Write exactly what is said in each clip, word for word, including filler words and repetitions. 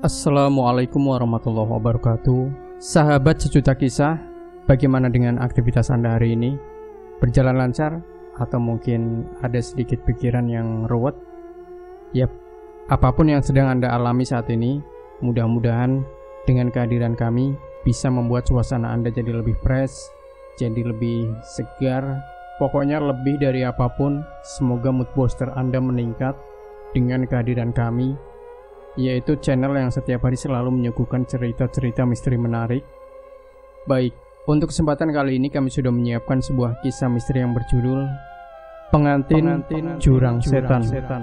Assalamualaikum warahmatullahi wabarakatuh. Sahabat sejuta kisah, bagaimana dengan aktivitas Anda hari ini? Berjalan lancar? Atau mungkin ada sedikit pikiran yang ruwet? Yap, apapun yang sedang Anda alami saat ini, mudah-mudahan dengan kehadiran kami bisa membuat suasana Anda jadi lebih fresh, jadi lebih segar. Pokoknya lebih dari apapun, semoga mood booster Anda meningkat dengan kehadiran kami, yaitu channel yang setiap hari selalu menyuguhkan cerita-cerita misteri menarik. Baik, untuk kesempatan kali ini kami sudah menyiapkan sebuah kisah misteri yang berjudul Pengantin, Pengantin Jurang, Jurang Setan. Setan.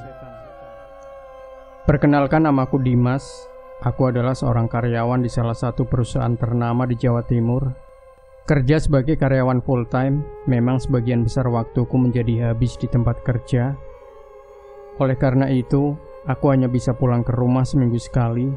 Perkenalkan, namaku Dimas. Aku adalah seorang karyawan di salah satu perusahaan ternama di Jawa Timur. Kerja sebagai karyawan full time, memang sebagian besar waktuku menjadi habis di tempat kerja. Oleh karena itu, aku hanya bisa pulang ke rumah seminggu sekali.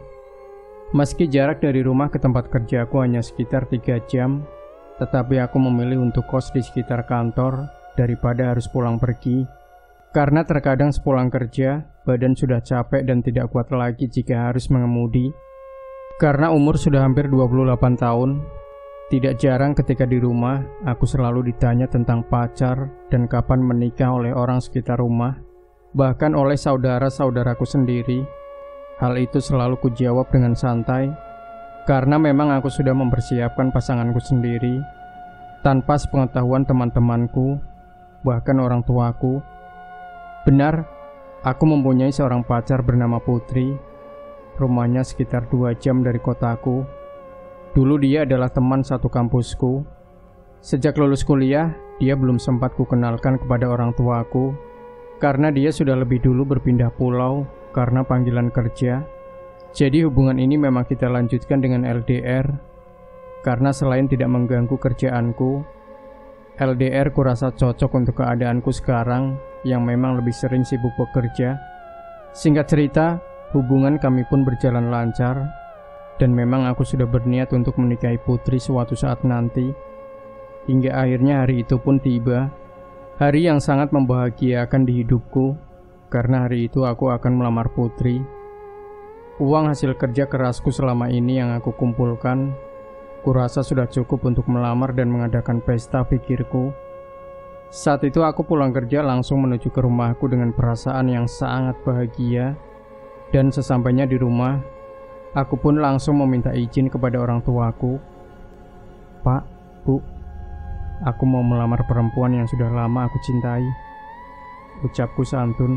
Meski jarak dari rumah ke tempat kerjaku hanya sekitar tiga jam, tetapi aku memilih untuk kos di sekitar kantor daripada harus pulang pergi. Karena terkadang sepulang kerja, badan sudah capek dan tidak kuat lagi jika harus mengemudi. Karena umur sudah hampir dua puluh delapan tahun, tidak jarang ketika di rumah, aku selalu ditanya tentang pacar dan kapan menikah oleh orang sekitar rumah. Bahkan oleh saudara-saudaraku sendiri. Hal itu selalu kujawab dengan santai, karena memang aku sudah mempersiapkan pasanganku sendiri, tanpa sepengetahuan teman-temanku, bahkan orang tuaku. Benar, aku mempunyai seorang pacar bernama Putri. Rumahnya sekitar dua jam dari kotaku. Dulu dia adalah teman satu kampusku. Sejak lulus kuliah, dia belum sempat kukenalkan kepada orang tuaku, karena dia sudah lebih dulu berpindah pulau karena panggilan kerja. Jadi hubungan ini memang kita lanjutkan dengan L D R. Karena selain tidak mengganggu kerjaanku, L D R kurasa cocok untuk keadaanku sekarang yang memang lebih sering sibuk bekerja. Singkat cerita, hubungan kami pun berjalan lancar, dan memang aku sudah berniat untuk menikahi Putri suatu saat nanti. Hingga akhirnya hari itu pun tiba. Hari yang sangat membahagiakan di hidupku, karena hari itu aku akan melamar Putri. Uang hasil kerja kerasku selama ini yang aku kumpulkan, kurasa sudah cukup untuk melamar dan mengadakan pesta, pikirku. Saat itu aku pulang kerja langsung menuju ke rumahku dengan perasaan yang sangat bahagia. Dan sesampainya di rumah, aku pun langsung meminta izin kepada orang tuaku. Pak, Bu, aku mau melamar perempuan yang sudah lama aku cintai, ucapku santun.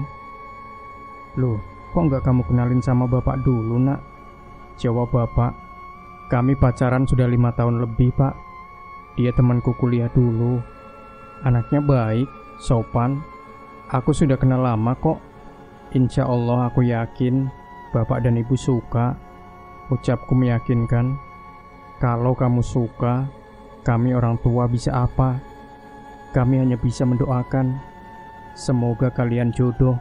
Loh, kok nggak kamu kenalin sama bapak dulu, nak? Jawab bapak. Kami pacaran sudah lima tahun lebih, pak. Dia temanku kuliah dulu. Anaknya baik, sopan. Aku sudah kenal lama kok. Insya Allah aku yakin bapak dan ibu suka, ucapku meyakinkan. Kalau kamu suka, kami orang tua bisa apa? Kami hanya bisa mendoakan, semoga kalian jodoh.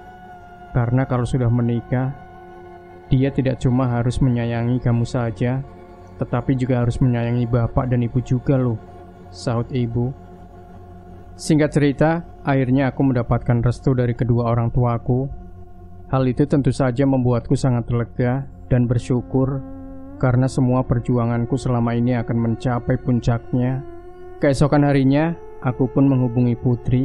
Karena kalau sudah menikah, dia tidak cuma harus menyayangi kamu saja, tetapi juga harus menyayangi bapak dan ibu juga loh, sahut ibu. Singkat cerita, akhirnya aku mendapatkan restu dari kedua orang tuaku. Hal itu tentu saja membuatku sangat lega dan bersyukur, karena semua perjuanganku selama ini akan mencapai puncaknya. Keesokan harinya, aku pun menghubungi Putri.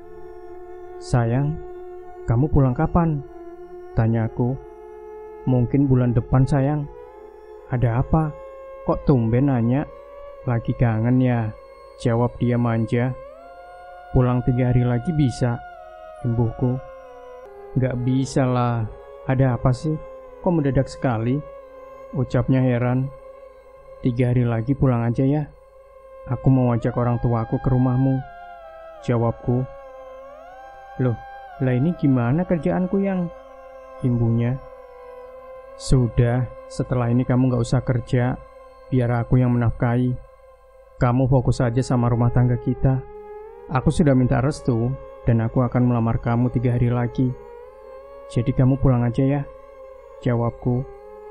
Sayang, kamu pulang kapan? Tanyaku. Mungkin bulan depan, sayang. Ada apa? Kok tumben nanya? Lagi kangen ya? Jawab dia manja. Pulang tiga hari lagi bisa, imbuhku. Gak bisa lah. Ada apa sih? Kok mendadak sekali? Ucapnya heran. Tiga hari lagi pulang aja ya. Aku mau ajak orang tuaku ke rumahmu, jawabku. Loh, lah ini gimana kerjaanku yang? Imbunya. Sudah, setelah ini kamu gak usah kerja, biar aku yang menafkahi. Kamu fokus aja sama rumah tangga kita. Aku sudah minta restu, dan aku akan melamar kamu tiga hari lagi. Jadi kamu pulang aja ya, jawabku.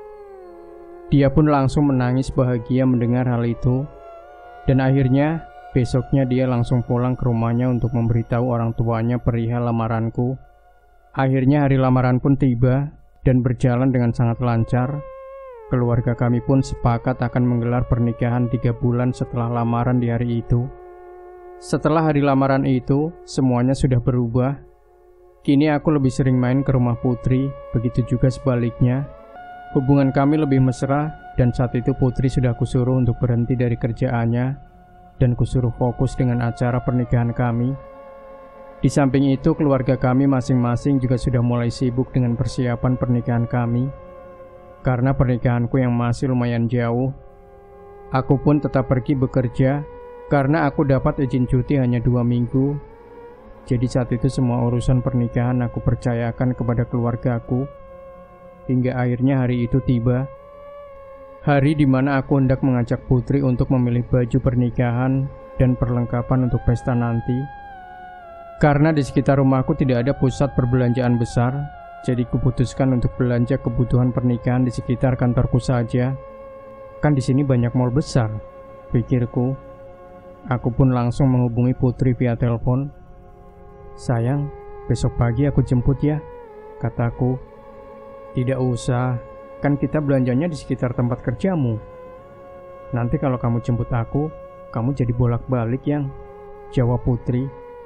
Dia pun langsung menangis bahagia mendengar hal itu. Dan akhirnya besoknya dia langsung pulang ke rumahnya untuk memberitahu orang tuanya perihal lamaranku. Akhirnya hari lamaran pun tiba, dan berjalan dengan sangat lancar. Keluarga kami pun sepakat akan menggelar pernikahan tiga bulan setelah lamaran di hari itu. Setelah hari lamaran itu, semuanya sudah berubah. Kini aku lebih sering main ke rumah Putri, begitu juga sebaliknya. Hubungan kami lebih mesra, dan saat itu Putri sudah kusuruh untuk berhenti dari kerjaannya, dan kusuruh fokus dengan acara pernikahan kami. Di samping itu, keluarga kami masing-masing juga sudah mulai sibuk dengan persiapan pernikahan kami. Karena pernikahanku yang masih lumayan jauh, aku pun tetap pergi bekerja karena aku dapat izin cuti hanya dua minggu. Jadi saat itu semua urusan pernikahan aku percayakan kepada keluargaku. Hingga akhirnya hari itu tiba. Hari di mana aku hendak mengajak Putri untuk memilih baju pernikahan dan perlengkapan untuk pesta nanti. Karena di sekitar rumahku tidak ada pusat perbelanjaan besar, jadi kuputuskan untuk belanja kebutuhan pernikahan di sekitar kantorku saja. Kan di sini banyak mall besar, pikirku. Aku pun langsung menghubungi Putri via telepon. "Sayang, besok pagi aku jemput ya," kataku. "Tidak usah, kan kita belanjanya di sekitar tempat kerjamu. Nanti kalau kamu jemput aku, kamu jadi bolak-balik yang," jawab Putri.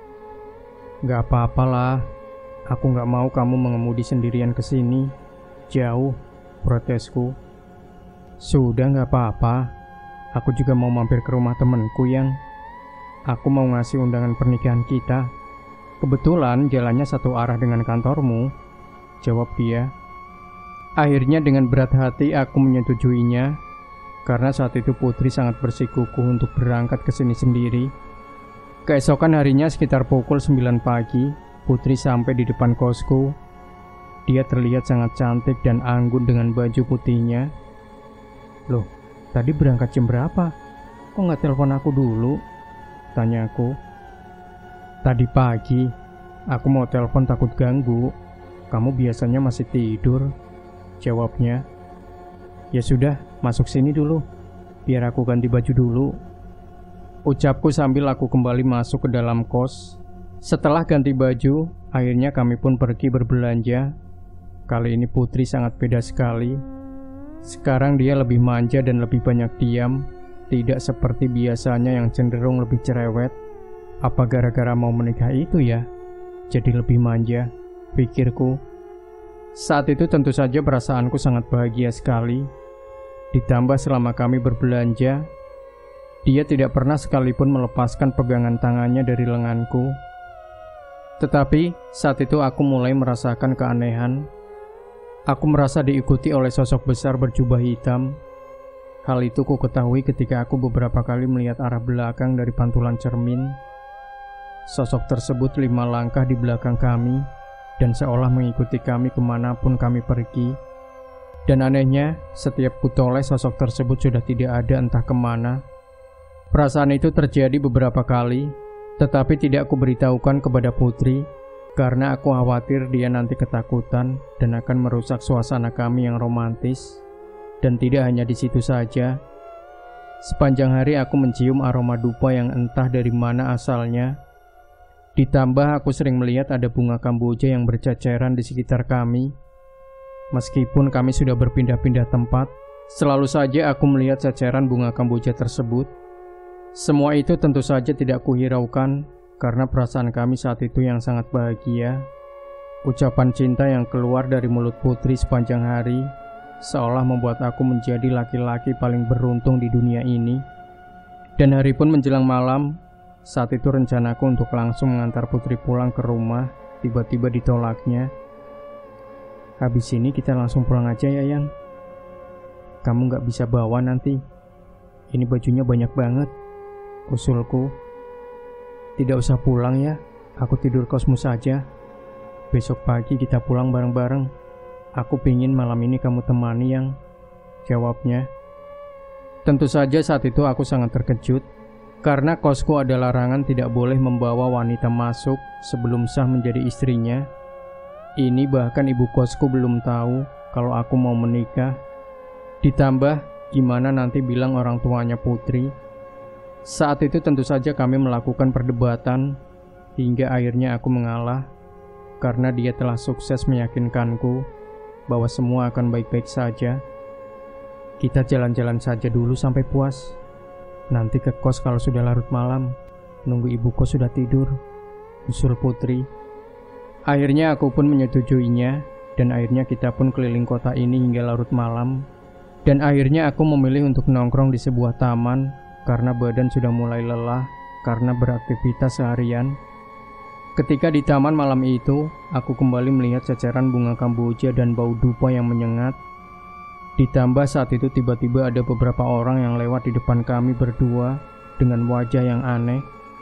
"Gak apa-apalah, aku gak mau kamu mengemudi sendirian ke sini. Jauh," protesku. "Sudah gak apa-apa, aku juga mau mampir ke rumah temenku yang aku mau ngasih undangan pernikahan kita. Kebetulan jalannya satu arah dengan kantormu," jawab dia. Akhirnya dengan berat hati aku menyetujuinya, karena saat itu Putri sangat bersikukuh untuk berangkat ke sini sendiri. Keesokan harinya sekitar pukul sembilan pagi, Putri sampai di depan kosku. Dia terlihat sangat cantik dan anggun dengan baju putihnya. "Loh, tadi berangkat jam berapa? Kok nggak telepon aku dulu?" tanyaku. "Tadi pagi, aku mau telepon takut ganggu. Kamu biasanya masih tidur," jawabnya. "Ya sudah, masuk sini dulu, biar aku ganti baju dulu," ucapku sambil aku kembali masuk ke dalam kos. Setelah ganti baju, akhirnya kami pun pergi berbelanja. Kali ini Putri sangat beda sekali. Sekarang dia lebih manja dan lebih banyak diam, tidak seperti biasanya yang cenderung lebih cerewet. Apa gara-gara mau menikah itu ya? Jadi lebih manja, pikirku. Saat itu tentu saja perasaanku sangat bahagia sekali. Ditambah selama kami berbelanja, dia tidak pernah sekalipun melepaskan pegangan tangannya dari lenganku. Tetapi saat itu aku mulai merasakan keanehan. Aku merasa diikuti oleh sosok besar berjubah hitam. Hal itu ku ketahui ketika aku beberapa kali melihat arah belakang dari pantulan cermin. Sosok tersebut lima langkah di belakang kami dan seolah mengikuti kami kemanapun kami pergi. Dan anehnya, setiap kutoleh sosok tersebut sudah tidak ada entah kemana. Perasaan itu terjadi beberapa kali, tetapi tidak aku beritahukan kepada Putri, karena aku khawatir dia nanti ketakutan dan akan merusak suasana kami yang romantis. Dan tidak hanya di situ saja. Sepanjang hari aku mencium aroma dupa yang entah dari mana asalnya. Ditambah aku sering melihat ada bunga kamboja yang berceceran di sekitar kami. Meskipun kami sudah berpindah-pindah tempat, selalu saja aku melihat ceceran bunga kamboja tersebut. Semua itu tentu saja tidak kuhiraukan, karena perasaan kami saat itu yang sangat bahagia. Ucapan cinta yang keluar dari mulut Putri sepanjang hari seolah membuat aku menjadi laki-laki paling beruntung di dunia ini. Dan hari pun menjelang malam. Saat itu rencanaku untuk langsung mengantar Putri pulang ke rumah tiba-tiba ditolaknya. "Habis ini kita langsung pulang aja ya, Yang. Kamu gak bisa bawa nanti. Ini bajunya banyak banget," usulku. "Tidak usah pulang ya, aku tidur kosmu saja. Besok pagi kita pulang bareng-bareng. Aku pingin malam ini kamu temani, Yang," jawabnya. Tentu saja saat itu aku sangat terkejut, karena kosku ada larangan tidak boleh membawa wanita masuk sebelum sah menjadi istrinya. Ini bahkan ibu kosku belum tahu kalau aku mau menikah. Ditambah gimana nanti bilang orang tuanya Putri. Saat itu tentu saja kami melakukan perdebatan, hingga akhirnya aku mengalah, karena dia telah sukses meyakinkanku bahwa semua akan baik-baik saja. Kita jalan-jalan saja dulu sampai puas. Nanti ke kos kalau sudah larut malam. Nunggu ibu kos sudah tidur, usul Putri. Akhirnya aku pun menyetujuinya, dan akhirnya kita pun keliling kota ini hingga larut malam. Dan akhirnya aku memilih untuk nongkrong di sebuah taman karena badan sudah mulai lelah karena beraktivitas seharian. Ketika di taman malam itu, aku kembali melihat ceceran bunga kamboja dan bau dupa yang menyengat. Ditambah saat itu tiba-tiba ada beberapa orang yang lewat di depan kami berdua dengan wajah yang aneh.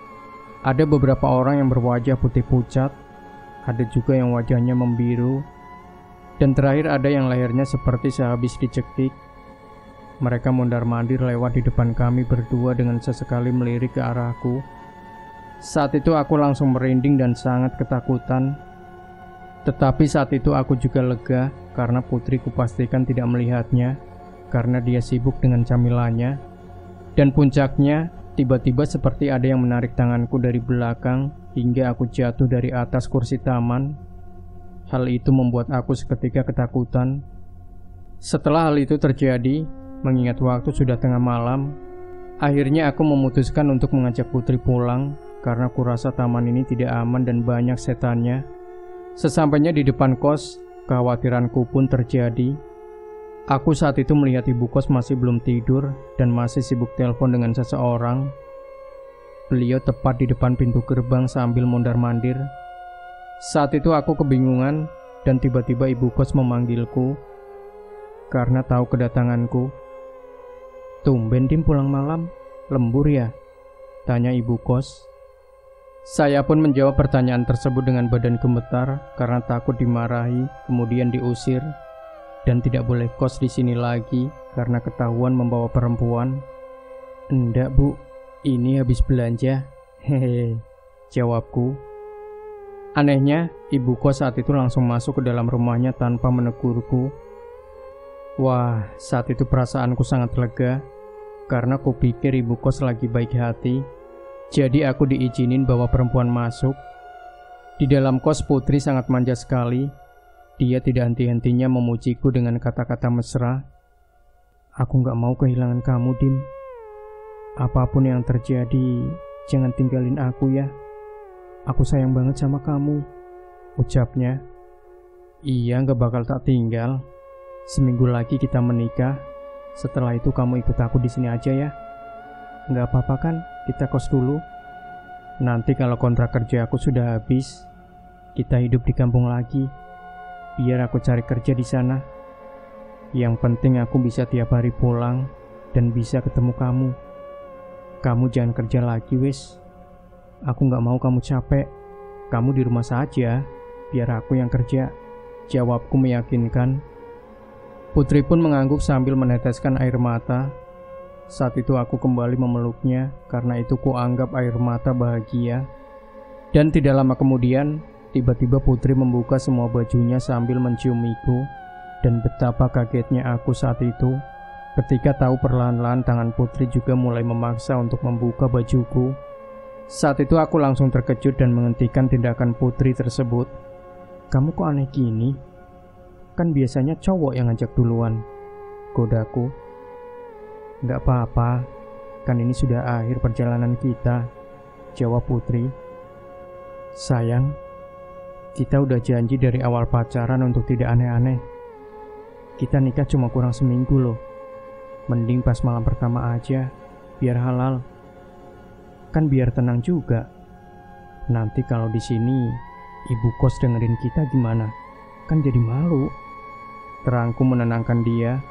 Ada beberapa orang yang berwajah putih pucat, ada juga yang wajahnya membiru, dan terakhir ada yang lehernya seperti sehabis dicekik. Mereka mondar-mandir lewat di depan kami berdua dengan sesekali melirik ke arahku. Saat itu aku langsung merinding dan sangat ketakutan. Tetapi saat itu aku juga lega karena Putri kupastikan tidak melihatnya karena dia sibuk dengan camilannya. Dan puncaknya, tiba-tiba seperti ada yang menarik tanganku dari belakang hingga aku jatuh dari atas kursi taman. Hal itu membuat aku seketika ketakutan. Setelah hal itu terjadi, mengingat waktu sudah tengah malam, akhirnya aku memutuskan untuk mengajak Putri pulang karena kurasa taman ini tidak aman dan banyak setannya. Sesampainya di depan kos, kekhawatiranku pun terjadi. Aku saat itu melihat ibu kos masih belum tidur dan masih sibuk telepon dengan seseorang. Beliau tepat di depan pintu gerbang sambil mondar-mandir. Saat itu aku kebingungan dan tiba-tiba ibu kos memanggilku karena tahu kedatanganku. "Tumben Dim pulang malam, lembur ya?" tanya ibu kos. Saya pun menjawab pertanyaan tersebut dengan badan gemetar karena takut dimarahi, kemudian diusir, dan tidak boleh kos di sini lagi karena ketahuan membawa perempuan. "Enggak bu, ini habis belanja." "Hehe," jawabku. Anehnya, ibu kos saat itu langsung masuk ke dalam rumahnya tanpa menegurku. Wah, saat itu perasaanku sangat lega karena kupikir ibu kos lagi baik hati. Jadi aku diizinin bawa perempuan masuk. Di dalam kos Putri sangat manja sekali. Dia tidak henti-hentinya memujiku dengan kata-kata mesra. "Aku gak mau kehilangan kamu, Dim. Apapun yang terjadi, jangan tinggalin aku ya. Aku sayang banget sama kamu," ucapnya. "Iya, gak bakal tak tinggal. Seminggu lagi kita menikah. Setelah itu kamu ikut aku di sini aja ya. Gak apa-apa kan, kita kos dulu. Nanti kalau kontrak kerja aku sudah habis, kita hidup di kampung lagi. Biar aku cari kerja di sana. Yang penting aku bisa tiap hari pulang dan bisa ketemu kamu. Kamu jangan kerja lagi wis. Aku gak mau kamu capek. Kamu di rumah saja, biar aku yang kerja," jawabku meyakinkan. Putri pun mengangguk sambil meneteskan air mata. Saat itu aku kembali memeluknya karena itu kuanggap air mata bahagia. Dan tidak lama kemudian, tiba-tiba Putri membuka semua bajunya sambil menciumiku. Dan betapa kagetnya aku saat itu ketika tahu perlahan-lahan tangan Putri juga mulai memaksa untuk membuka bajuku. Saat itu aku langsung terkejut dan menghentikan tindakan Putri tersebut. "Kamu kok aneh gini? Kan biasanya cowok yang ngajak duluan," godaku. "Gak apa-apa, kan ini sudah akhir perjalanan kita," jawab Putri. "Sayang, kita udah janji dari awal pacaran untuk tidak aneh-aneh. Kita nikah cuma kurang seminggu loh. Mending pas malam pertama aja, biar halal. Kan biar tenang juga. Nanti kalau di sini ibu kos dengerin kita gimana? Kan jadi malu," terangku menenangkan dia.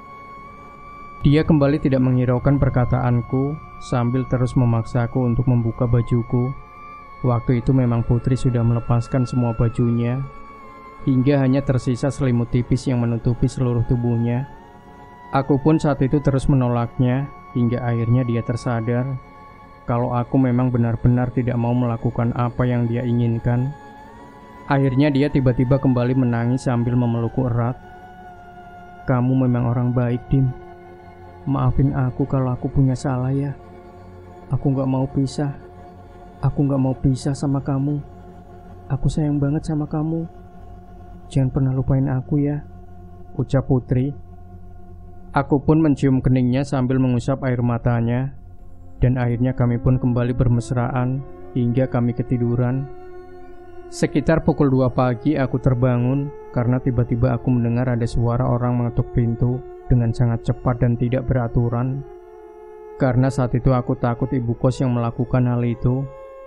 Dia kembali tidak menghiraukan perkataanku sambil terus memaksaku untuk membuka bajuku. Waktu itu memang Putri sudah melepaskan semua bajunya, hingga hanya tersisa selimut tipis yang menutupi seluruh tubuhnya. Aku pun saat itu terus menolaknya, hingga akhirnya dia tersadar kalau aku memang benar-benar tidak mau melakukan apa yang dia inginkan. Akhirnya dia tiba-tiba kembali menangis sambil memelukku erat. "Kamu memang orang baik, Dim. Maafin aku kalau aku punya salah ya. Aku gak mau pisah. Aku gak mau pisah sama kamu. Aku sayang banget sama kamu. Jangan pernah lupain aku ya," ucap Putri. Aku pun mencium keningnya sambil mengusap air matanya, dan akhirnya kami pun kembali bermesraan hingga kami ketiduran. Sekitar pukul dua pagi aku terbangun karena tiba-tiba aku mendengar ada suara orang mengetuk pintu dengan sangat cepat dan tidak beraturan. Karena saat itu aku takut ibu kos yang melakukan hal itu.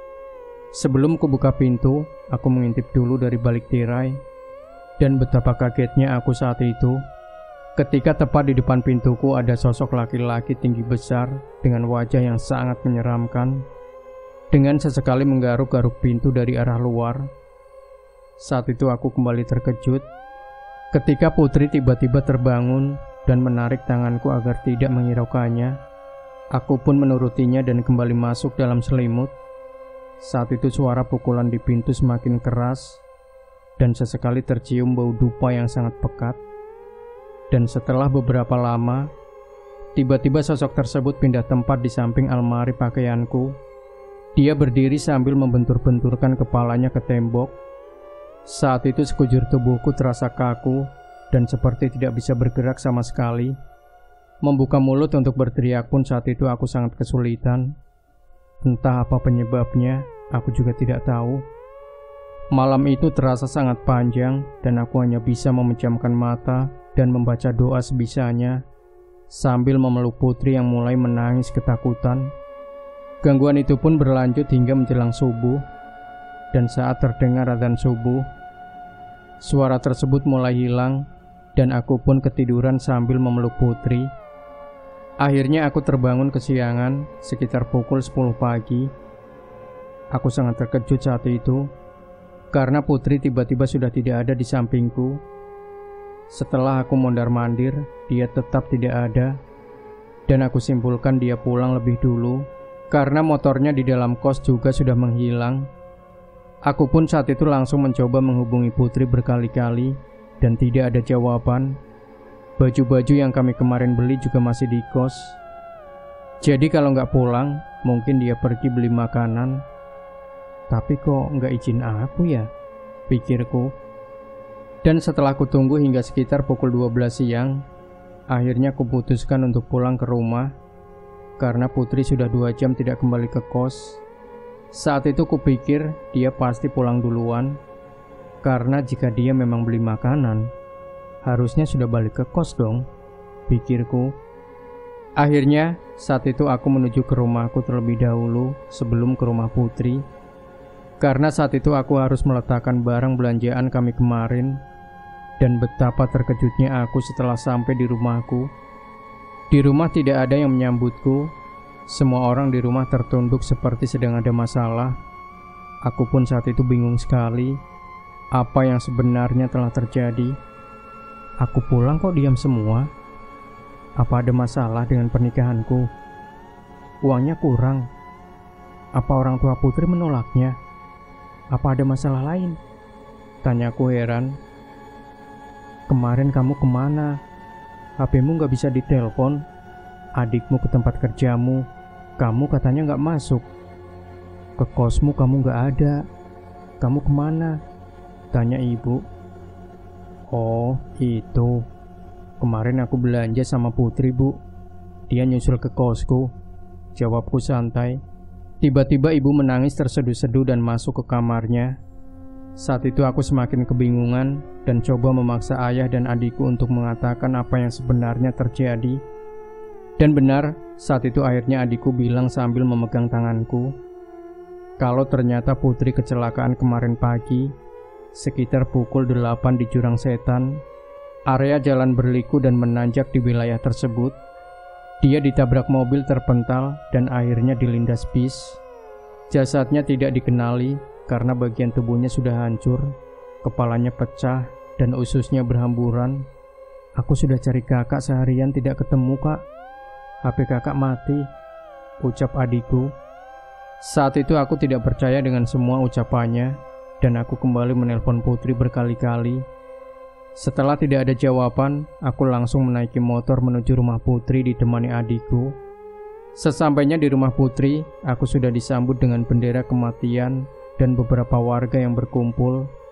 Sebelum ku buka pintu, aku mengintip dulu dari balik tirai. Dan betapa kagetnya aku saat itu ketika tepat di depan pintuku ada sosok laki-laki tinggi besar dengan wajah yang sangat menyeramkan, dengan sesekali menggaruk-garuk pintu dari arah luar. Saat itu aku kembali terkejut ketika Putri tiba-tiba terbangun dan menarik tanganku agar tidak menghiraukannya. Aku pun menurutinya dan kembali masuk dalam selimut. Saat itu suara pukulan di pintu semakin keras dan sesekali tercium bau dupa yang sangat pekat. Dan setelah beberapa lama, tiba-tiba sosok tersebut pindah tempat di samping almari pakaianku. Dia berdiri sambil membentur-benturkan kepalanya ke tembok. Saat itu sekujur tubuhku terasa kaku dan seperti tidak bisa bergerak sama sekali. Membuka mulut untuk berteriak pun saat itu aku sangat kesulitan. Entah apa penyebabnya, aku juga tidak tahu. Malam itu terasa sangat panjang dan aku hanya bisa memejamkan mata dan membaca doa sebisanya sambil memeluk Putri yang mulai menangis ketakutan. Gangguan itu pun berlanjut hingga menjelang subuh. Dan saat terdengar adzan subuh, suara tersebut mulai hilang dan aku pun ketiduran sambil memeluk Putri. Akhirnya aku terbangun kesiangan sekitar pukul sepuluh pagi. Aku sangat terkejut saat itu karena Putri tiba-tiba sudah tidak ada di sampingku. Setelah aku mondar-mandir, dia tetap tidak ada. Dan aku simpulkan dia pulang lebih dulu karena motornya di dalam kos juga sudah menghilang. Aku pun saat itu langsung mencoba menghubungi Putri berkali-kali dan tidak ada jawaban. Baju-baju yang kami kemarin beli juga masih di kos. Jadi kalau nggak pulang, mungkin dia pergi beli makanan. Tapi kok nggak izin aku ya, pikirku. Dan setelah aku tunggu hingga sekitar pukul dua belas siang, akhirnya aku putuskan untuk pulang ke rumah karena Putri sudah dua jam tidak kembali ke kos. Saat itu kupikir dia pasti pulang duluan, karena jika dia memang beli makanan, harusnya sudah balik ke kos dong, pikirku. Akhirnya saat itu aku menuju ke rumahku terlebih dahulu sebelum ke rumah Putri. Karena saat itu aku harus meletakkan barang belanjaan kami kemarin. Dan betapa terkejutnya aku setelah sampai di rumahku. Di rumah tidak ada yang menyambutku. Semua orang di rumah tertunduk seperti sedang ada masalah. Aku pun saat itu bingung sekali apa yang sebenarnya telah terjadi. Aku pulang kok diam semua. Apa ada masalah dengan pernikahanku? Uangnya kurang. Apa orang tua Putri menolaknya? Apa ada masalah lain? Tanyaku heran. Kemarin kamu kemana? H P-mu gak bisa ditelepon. Adikmu ke tempat kerjamu, kamu katanya gak masuk. Ke kosmu kamu gak ada. Kamu kemana? Tanya ibu. Oh itu, kemarin aku belanja sama Putri bu. Dia nyusul ke kosku, jawabku santai. Tiba-tiba ibu menangis terseduh-seduh dan masuk ke kamarnya. Saat itu aku semakin kebingungan dan coba memaksa ayah dan adikku untuk mengatakan apa yang sebenarnya terjadi. Dan benar, saat itu akhirnya adikku bilang sambil memegang tanganku, kalau ternyata Putri kecelakaan kemarin pagi sekitar pukul delapan di Jurang Setan, area jalan berliku dan menanjak di wilayah tersebut. Dia ditabrak mobil terpental dan akhirnya dilindas bis. Jasadnya tidak dikenali karena bagian tubuhnya sudah hancur, kepalanya pecah dan ususnya berhamburan. Aku sudah cari kakak seharian tidak ketemu kak. H P kakak mati, ucap adikku. Saat itu aku tidak percaya dengan semua ucapannya dan aku kembali menelpon Putri berkali-kali. Setelah tidak ada jawaban, aku langsung menaiki motor menuju rumah Putri ditemani adikku. Sesampainya di rumah Putri, aku sudah disambut dengan bendera kematian dan beberapa warga yang berkumpul.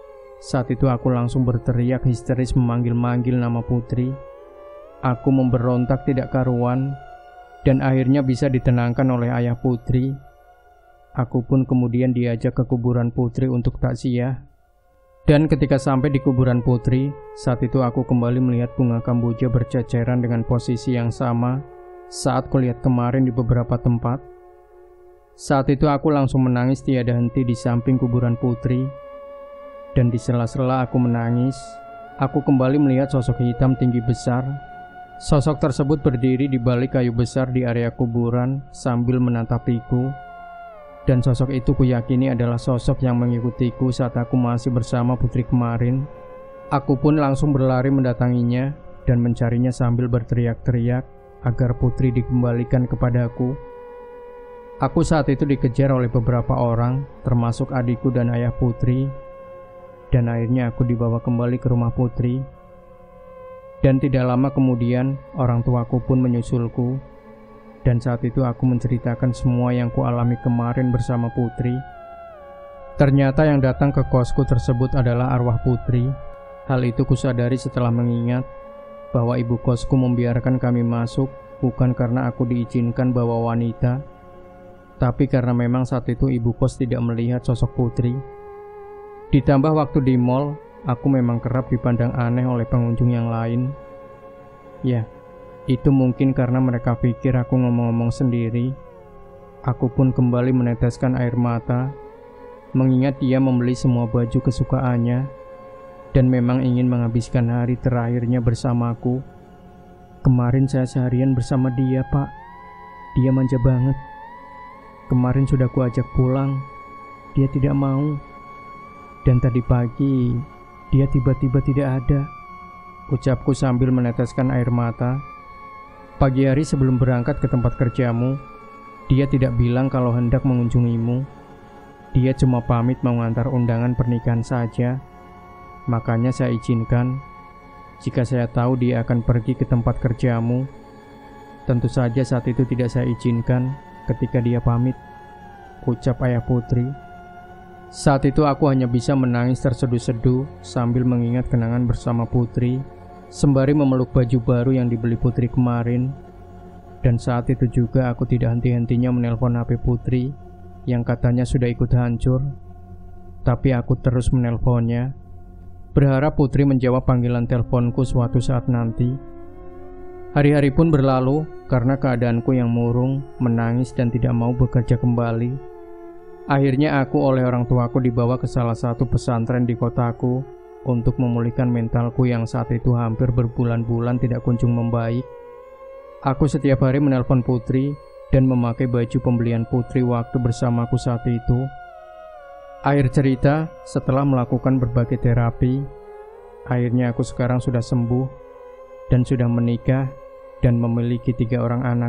Saat itu aku langsung berteriak histeris memanggil-manggil nama Putri. Aku memberontak tidak karuan, dan akhirnya bisa ditenangkan oleh ayah Putri. Aku pun kemudian diajak ke kuburan Putri untuk takziah. Dan ketika sampai di kuburan Putri, saat itu aku kembali melihat bunga kamboja berceceran dengan posisi yang sama saat kulihat kemarin di beberapa tempat. Saat itu aku langsung menangis tiada henti di samping kuburan Putri. Dan di sela-sela aku menangis, aku kembali melihat sosok hitam tinggi besar. Sosok tersebut berdiri di balik kayu besar di area kuburan sambil menatapiku. Dan sosok itu kuyakini adalah sosok yang mengikutiku saat aku masih bersama Putri kemarin. Aku pun langsung berlari mendatanginya dan mencarinya sambil berteriak-teriak agar Putri dikembalikan kepadaku. Aku saat itu dikejar oleh beberapa orang, termasuk adikku dan ayah Putri. Dan akhirnya aku dibawa kembali ke rumah Putri. Dan tidak lama kemudian, orang tuaku pun menyusulku. Dan saat itu aku menceritakan semua yang kualami kemarin bersama Putri. Ternyata yang datang ke kosku tersebut adalah arwah Putri. Hal itu kusadari setelah mengingat bahwa ibu kosku membiarkan kami masuk bukan karena aku diizinkan bawa wanita, tapi karena memang saat itu ibu kos tidak melihat sosok Putri. Ditambah waktu di mall, aku memang kerap dipandang aneh oleh pengunjung yang lain. Ya, itu mungkin karena mereka pikir aku ngomong-ngomong sendiri. Aku pun kembali meneteskan air mata, mengingat dia membeli semua baju kesukaannya, dan memang ingin menghabiskan hari terakhirnya bersamaku. Kemarin saya seharian bersama dia, Pak. Dia manja banget. Kemarin sudah kuajak pulang, dia tidak mau. Dan tadi pagi, dia tiba-tiba tidak ada, ucapku sambil meneteskan air mata. Pagi hari sebelum berangkat ke tempat kerjamu, dia tidak bilang kalau hendak mengunjungimu. Dia cuma pamit mau ngantar undangan pernikahan saja. Makanya saya izinkan. Jika saya tahu dia akan pergi ke tempat kerjamu, tentu saja saat itu tidak saya izinkan ketika dia pamit, ucap ayah Putri. Saat itu aku hanya bisa menangis terseduh-seduh sambil mengingat kenangan bersama Putri, sembari memeluk baju baru yang dibeli Putri kemarin. Dan saat itu juga aku tidak henti-hentinya menelpon H P Putri yang katanya sudah ikut hancur. Tapi aku terus menelponnya, berharap Putri menjawab panggilan teleponku suatu saat nanti. Hari-hari pun berlalu karena keadaanku yang murung, menangis dan tidak mau bekerja kembali. Akhirnya aku oleh orang tuaku dibawa ke salah satu pesantren di kotaku untuk memulihkan mentalku yang saat itu hampir berbulan-bulan tidak kunjung membaik. Aku setiap hari menelpon Putri dan memakai baju pembelian Putri waktu bersamaku saat itu. Akhir cerita, setelah melakukan berbagai terapi, akhirnya aku sekarang sudah sembuh dan sudah menikah dan memiliki tiga orang anak.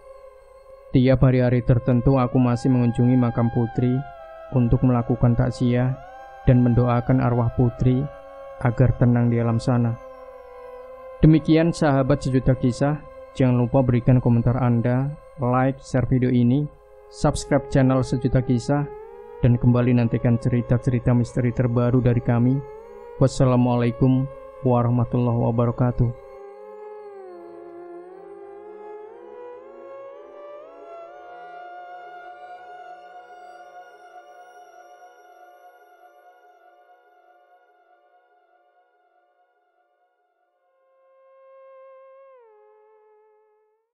Tiap hari-hari tertentu aku masih mengunjungi makam Putri untuk melakukan takziah dan mendoakan arwah Putri agar tenang di alam sana. Demikian sahabat sejuta kisah, jangan lupa berikan komentar Anda, like, share video ini, subscribe channel Sejuta Kisah, dan kembali nantikan cerita-cerita misteri terbaru dari kami. Wassalamualaikum warahmatullahi wabarakatuh.